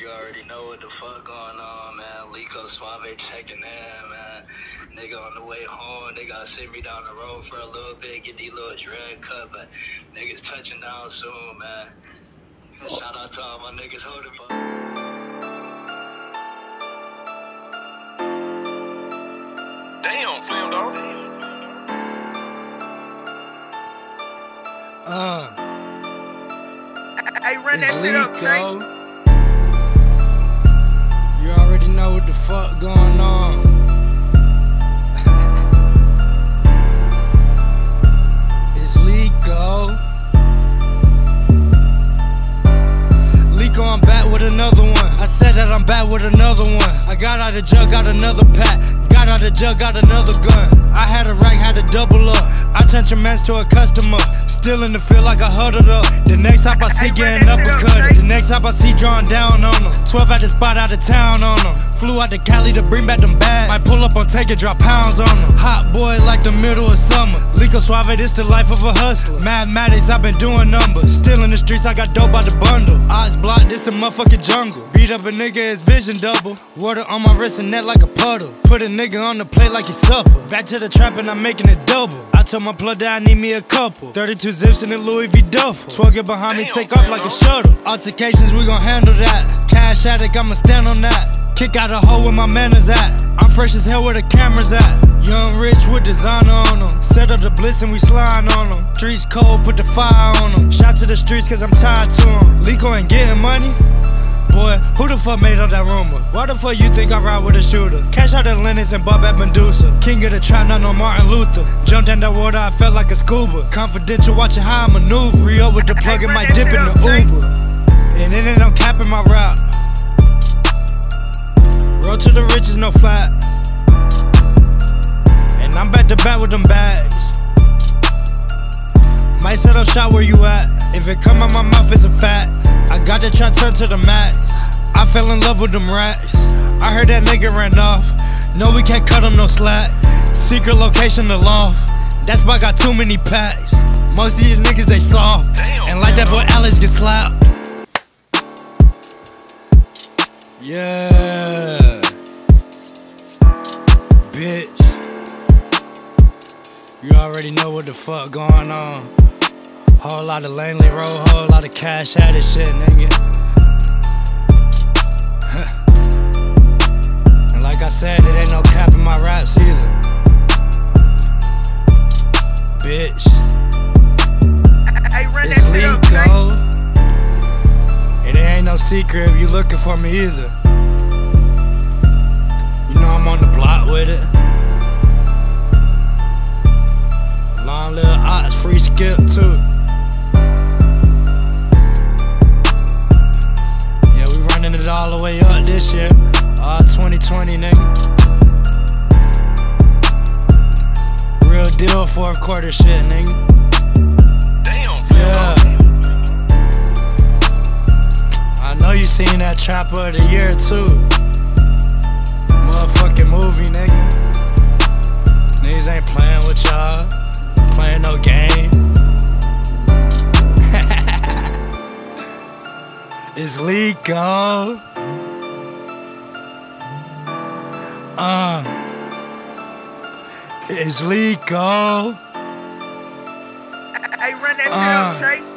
You already know what the fuck going on, man. Likko Suavé checking in, man. Nigga on the way home, they gotta sit me down the road for a little bit, get these little dread cut, but niggas touching down soon, man. Shout out to all my niggas holding me. Damn, Slim Dog. Hey, run that shit up, Trace. You already know what the fuck going on. It's Likko. Likko, I'm back with another one. I said that I'm back with another one. I got out the jug, got another pack. Got out the jug, got another gun. I had a rack, had to double up. I turned your mans to a customer. Still in the field like I huddled up. The next hop I see getting uppercut. The next hop I see drawing down on them. 12 at the spot out of town on them. Flew out to Cali to bring back them bags. Might pull up on take it, drop pounds on them. Hot boy like the middle of summer. Likko Suavé, this the life of a hustler. Mathematics, I've been doing numbers. Still in the streets, I got dope by the bundle. Odds block, this the motherfucking jungle. Beat up a nigga, his vision double. Water on my wrist and neck like a puddle. Put a nigga on the plate like it's supper. Back to the trap and I'm making it double. I told my plug that I need me a couple. 32 zips in the Louis V duffel. 12 get behind me, take off like a shuttle. Altercations, we gon' handle that. Cash addict, I'ma stand on that. Kick out a hole where my manners at. I'm fresh as hell where the cameras at. Young rich with designer on them. Set up the blitz and we sliding on them. Streets cold, put the fire on them. Shot to the streets cause I'm tied to them. Likko ain't getting money? Boy, who the fuck made up that rumor? Why the fuck you think I ride with a shooter? Cash out at Lennox and Bob at Medusa. King of the trap, not no Martin Luther. Jumped in that water, I felt like a scuba. Confidential, watching how I maneuver. Re-up with the plug and might dip in the Uber. And then it don't cap in my route. Road to the riches, no flat. And I'm back to back with them bags. Might set up shot where you at. If it come out my mouth, it's a fact. I got the trap turned to the max. I fell in love with them rats. I heard that nigga ran off. No, we can't cut him no slack. Secret location, the loft. That's why I got too many packs. Most of these niggas, they soft. And like that boy Alex get slapped. Yeah, bitch. You already know what the fuck going on. Whole lot of Langley Road, whole lot of cash out of shit, nigga. And like I said, it ain't no cap in my raps either. Bitch. It's Likko. It ain't no secret if you looking for me either. You know I'm on the block with it. Long little ox, free skip too. Yeah, we running it all the way up this year. All 2020, nigga. Real deal fourth quarter shit, nigga. Damn, yeah. I know you seen that Trapper of the Year too. Motherfucking movie, nigga. Niggas ain't playing with y'all. Playing no game. It's Likko. It's Likko. Hey, run that shit up, Trace.